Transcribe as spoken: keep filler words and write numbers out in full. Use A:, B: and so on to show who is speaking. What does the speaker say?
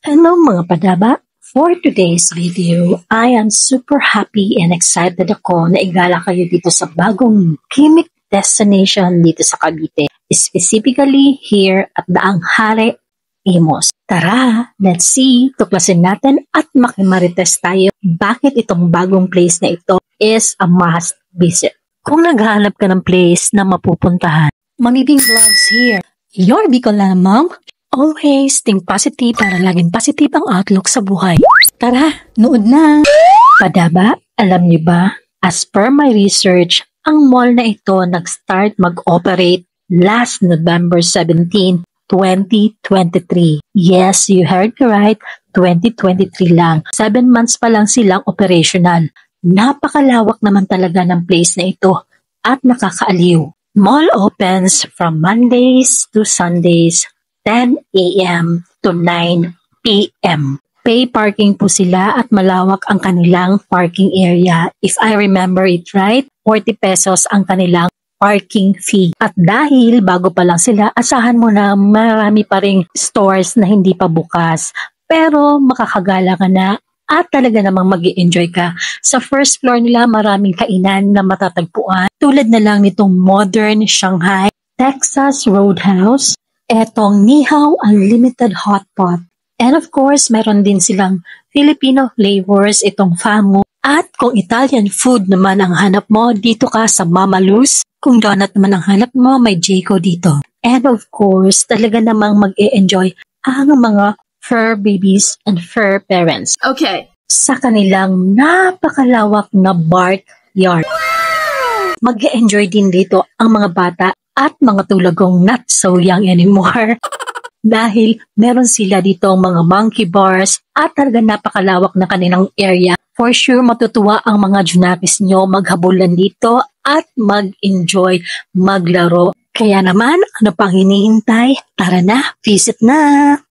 A: Hello mga padaba! For today's video, I am super happy and excited ako na igala kayo dito sa bagong gimmick destination dito sa Cavite. Specifically here at Daang Hari, Imus. Tara, let's see, tuklasin natin at makimarites tayo bakit itong bagong place na ito is a must visit. Kung naghahanap ka ng place na mapupuntahan, Mamibing Vlogs here. Your Bicolana mom. Always think positive para laging positive ang outlook sa buhay. Tara, nood na! Padaba, alam niyo ba? As per my research, ang mall na ito nag-start mag-operate last November seventeenth, twenty twenty-three. Yes, you heard me right, twenty twenty-three lang. Seven months pa lang silang operational. Napakalawak naman talaga ng place na ito at nakakaaliw. Mall opens from Mondays to Sundays, ten a m to nine p m Pay parking po sila at malawak ang kanilang parking area. If I remember it right, forty pesos ang kanilang parking fee. At dahil bago pa lang sila, asahan mo na marami pa ring stores na hindi pa bukas. Pero makakagala ka na at talaga namang mag-i-enjoy ka. Sa first floor nila maraming kainan na matatagpuan. Tulad na lang nitong Modern Shanghai, Texas Roadhouse, etong Nihaw Unlimited Hot Pot. And of course, meron din silang Filipino flavors, itong Famu. At kung Italian food naman ang hanap mo, dito ka sa Mama Luz. Kung donut naman ang hanap mo, may Jayco dito. And of course, talaga namang mag-e-enjoy ang mga fur babies and fur parents.
B: Okay.
A: Sa kanilang napakalawak na backyard. Mag-e-enjoy din dito ang mga bata at mga tulagong not so young anymore. Dahil meron sila dito mga monkey bars at talaga napakalawak na kanilang area. For sure matutuwa ang mga junakis nyo maghabulan dito at mag-enjoy, maglaro. Kaya naman, ano pang hinihintay? Tara na, visit na!